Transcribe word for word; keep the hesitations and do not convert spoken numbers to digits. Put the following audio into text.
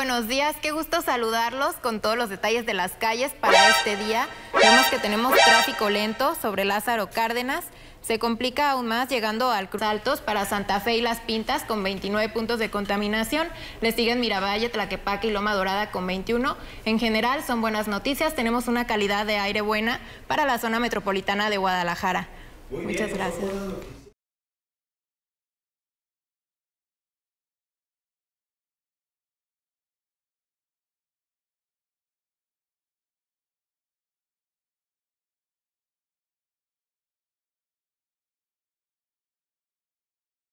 buenos días, qué gusto saludarlos con todos los detalles de las calles para este día. Vemos que tenemos tráfico lento sobre Lázaro Cárdenas. Se complica aún más llegando al Cruz Altos para Santa Fe y Las Pintas con veintinueve puntos de contaminación. Le siguen Miravalle, Tlaquepaque y Loma Dorada con veintiuno. En general son buenas noticias. Tenemos una calidad de aire buena para la zona metropolitana de Guadalajara. Muchas gracias.